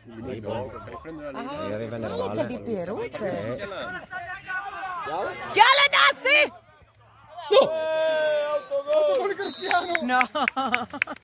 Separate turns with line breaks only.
arriva nel
Ma
valle.
che di Pierute?
Chiala Dassi!
No!